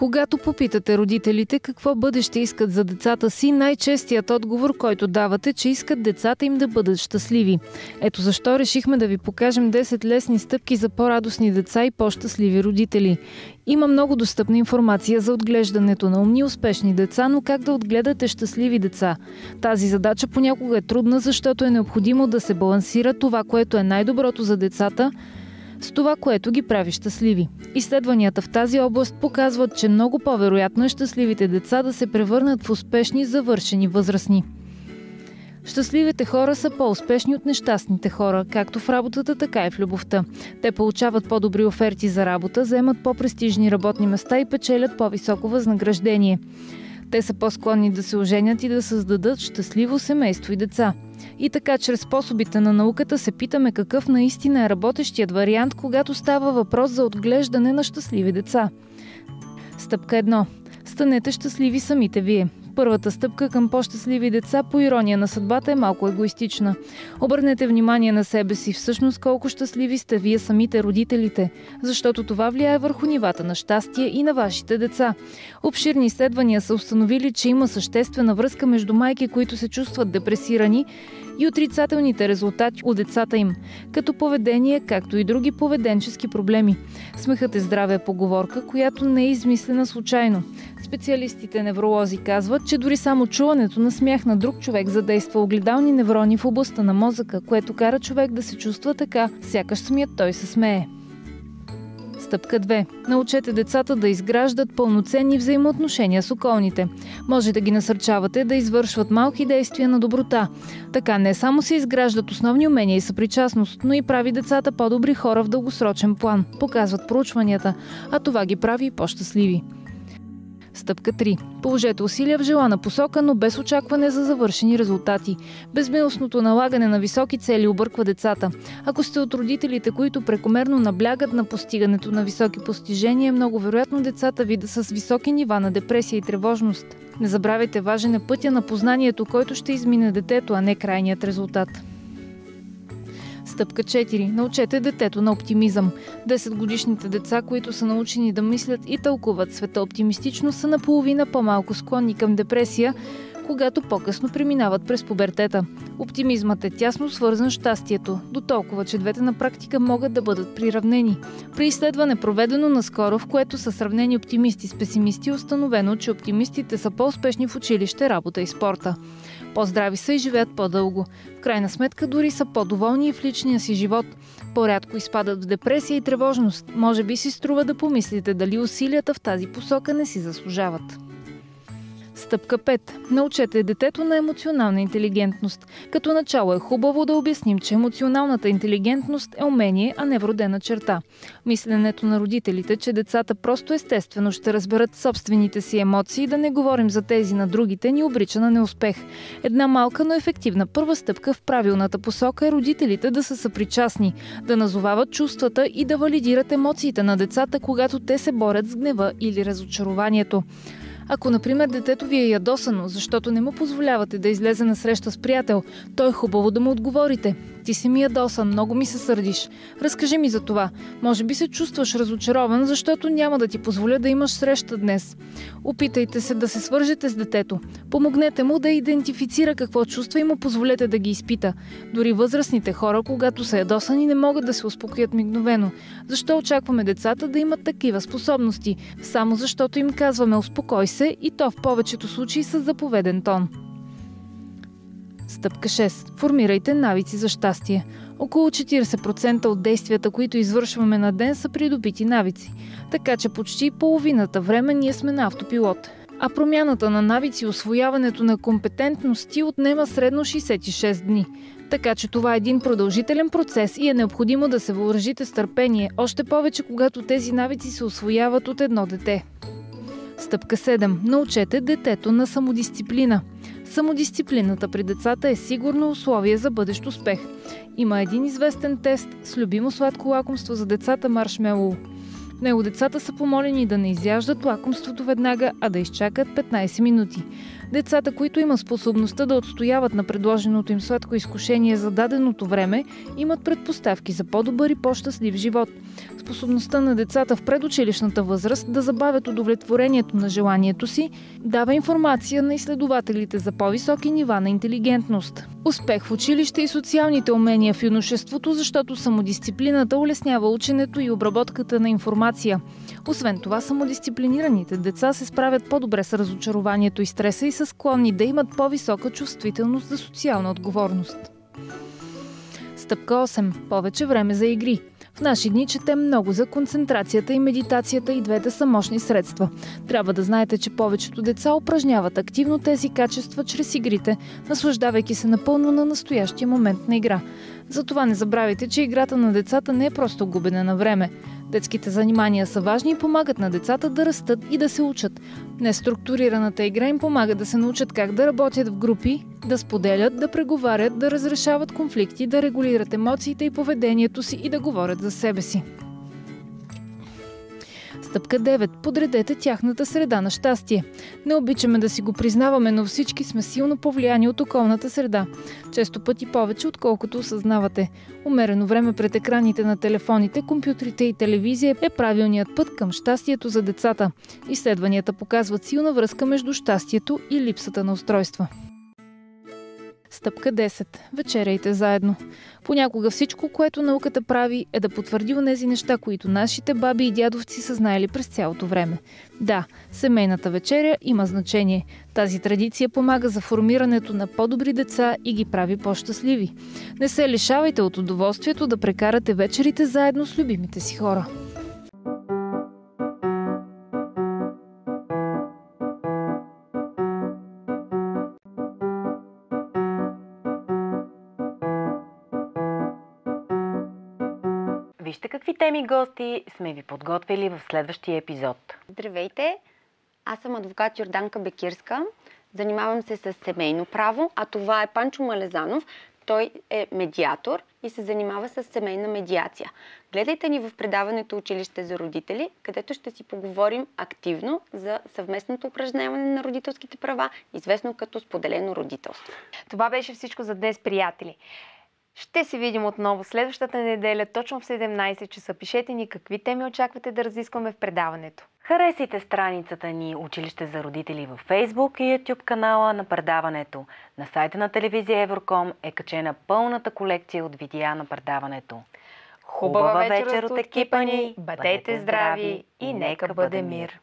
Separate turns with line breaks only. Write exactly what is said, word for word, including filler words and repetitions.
Когато попитате родителите какво бъдеще искат за децата си, най-честият отговор, който давате, че искат децата им да бъдат щастливи. Ето защо решихме да ви покажем десет лесни стъпки за по-радостни деца и по-щастливи родители. Има много достъпна информация за отглеждането на умни и успешни деца, но как да отгледате щастливи деца? Тази задача понякога е трудна, защото е необходимо да се балансира това, което е най-доброто за децата, с това, което ги прави щастливи. Изследванията в тази област показват, че много по-вероятно е щастливите деца да се превърнат в успешни, завършени възрастни. Щастливите хора са по-успешни от нещастните хора, както в работата, така и в любовта. Те получават по-добри оферти за работа, заемат по-престижни работни места и печелят по-високо възнаграждение. Те са по-склонни да се оженят и да създадат щастливо семейство и деца. И така, чрез способите на науката се питаме какъв наистина е работещият вариант, когато става въпрос за отглеждане на щастливи деца. Стъпка едно. Станете щастливи самите вие. Първата стъпка към по-щастливи деца, по ирония на съдбата, е малко егоистична. Обърнете внимание на себе си, всъщност колко щастливи сте вие самите, родителите, защото това влияе върху нивата на щастие и на вашите деца. Обширни изследвания са установили, че има съществена връзка между майки, които се чувстват депресирани, и отрицателните резултати от децата им, като поведение, както и други поведенчески проблеми. Смехът е здраве е поговорка, която не е измислена случайно. Специалистите невролози казват, че дори само чуването на смях на друг човек задейства огледални неврони в областта на мозъка, което кара човек да се чувства така, сякаш самият той се смее. Стъпка две. Научете децата да изграждат пълноценни взаимоотношения с околните. Може да ги насърчавате да извършват малки действия на доброта. Така не само се изграждат основни умения и съпричастност, но и прави децата по-добри хора в дългосрочен план, показват проучванията, а това ги прави и по-щастливи. Стъпка три. Положете усилия в желана посока, но без очакване за завършени резултати. Безмилостното налагане на високи цели обърква децата. Ако сте от родителите, които прекомерно наблягат на постигането на високи постижения, е много вероятно децата ви да са с високи нива на депресия и тревожност. Не забравяйте, важен е пътя на познанието, който ще измине детето, а не крайният резултат. Стъпка четири. Научете детето на оптимизъм. десетгодишните деца, които са научени да мислят и тълкуват света оптимистично, са наполовина по-малко склонни към депресия, когато по-късно преминават през пубертета. Оптимизмът е тясно свързан с щастието, дотолкова, че двете на практика могат да бъдат приравнени. При изследване, проведено наскоро, в което са сравнени оптимисти с песимисти, е установено, че оптимистите са по-успешни в училище, работа и спорта. По-здрави са и живеят по-дълго. В крайна сметка дори са по-доволни и в личния си живот. По-рядко изпадат в депресия и тревожност. Може би си струва да помислите дали усилията в тази посока не си заслужават. Стъпка пет. Научете детето на емоционална интелигентност. Като начало е хубаво да обясним, че емоционалната интелигентност е умение, а не вродена черта. Мисленето на родителите, че децата просто естествено ще разберат собствените си емоции, да не говорим за тези на другите, ни обрича на неуспех. Една малка, но ефективна първа стъпка в правилната посока е родителите да са съпричастни, да назовават чувствата и да валидират емоциите на децата, когато те се борят с гнева или разочарованието. Ако, например, детето ви е ядосано, защото не му позволявате да излезе на среща с приятел, то е хубаво да му отговорите. Ти си ми ядосан, много ми се сърдиш. Разкажи ми за това. Може би се чувстваш разочарован, защото няма да ти позволя да имаш среща днес. Опитайте се да се свържете с детето. Помогнете му да идентифицира какво чувства и му позволете да ги изпита. Дори възрастните хора, когато са ядосани, не могат да се успокоят мигновено. Защо очакваме децата да имат такива способности? Само защото им казваме успокой се, и то в повечето случаи с заповеден тон. Стъпка шест. Формирайте навици за щастие. Около четиридесет процента от действията, които извършваме на ден, са придобити навици. Така че почти половината време ние сме на автопилот. А промяната на навици и усвояването на компетентности отнема средно шейсет и шест дни. Така че това е един продължителен процес и е необходимо да се въоръжите с търпение, още повече когато тези навици се усвояват от едно дете. Стъпка седем. Научете детето на самодисциплина. Самодисциплината при децата е сигурно условие за бъдещ успех. Има един известен тест с любимо сладко лакомство за децата маршмелоу. В него децата са помолени да не изяждат лакомството веднага, а да изчакат петнайсет минути. Децата, които имат способността да отстояват на предложеното им сладко изкушение за даденото време, имат предпоставки за по-добър и по-щастлив живот. Способността на децата в предучилищната възраст да забавят удовлетворението на желанието си дава информация на изследователите за по-високи нива на интелигентност. Успех в училище и социалните умения в юношеството, защото самодисциплината улеснява ученето и обработката на информация. Освен това, самодисциплинираните деца се справят по-добре с разочарованието и стреса и са склонни да имат по-висока чувствителност за социална отговорност. Стъпка осем. Повече време за игри. В наши дни четем много за концентрацията и медитацията, и двете са мощни средства. Трябва да знаете, че повечето деца упражняват активно тези качества чрез игрите, наслаждавайки се напълно на настоящия момент на игра. Затова не забравяйте, че играта на децата не е просто губене на време. Детските занимания са важни и помагат на децата да растат и да се учат. Неструктурираната игра им помага да се научат как да работят в групи, да споделят, да преговарят, да разрешават конфликти, да регулират емоциите и поведението си и да говорят за себе си. Стъпка девет. Подредете тяхната среда на щастие. Не обичаме да си го признаваме, но всички сме силно повлияни от околната среда. Често пъти повече, отколкото осъзнавате. Умерено време пред екраните на телефоните, компютрите и телевизия е правилният път към щастието за децата. Изследванията показват силна връзка между щастието и липсата на устройства. Стъпка десет. Вечеряйте заедно. Понякога всичко, което науката прави, е да потвърди онези неща, които нашите баби и дядовци са знаели през цялото време. Да, семейната вечеря има значение. Тази традиция помага за формирането на по-добри деца и ги прави по-щастливи. Не се лишавайте от удоволствието да прекарате вечерите заедно с любимите си хора.
Вижте какви теми и гости сме ви подготвили в следващия епизод.
Здравейте! Аз съм адвокат Йорданка Бекирска. Занимавам се с семейно право, а това е Панчо Малезанов. Той е медиатор и се занимава с семейна медиация. Гледайте ни в предаването Училище за родители, където ще си поговорим активно за съвместното упражняване на родителските права, известно като споделено родителство.
Това беше всичко за днес, приятели. Ще се видим отново следващата неделя, точно в седемнайсет часа. Пишете ни какви теми очаквате да разискваме в предаването. Харесайте страницата ни Училище за родители във Facebook и YouTube канала на предаването. На сайта на телевизия Евроком е качена пълната колекция от видеа на предаването. Хубава вечер от екипа ни, бъдете здрави и нека бъде мир!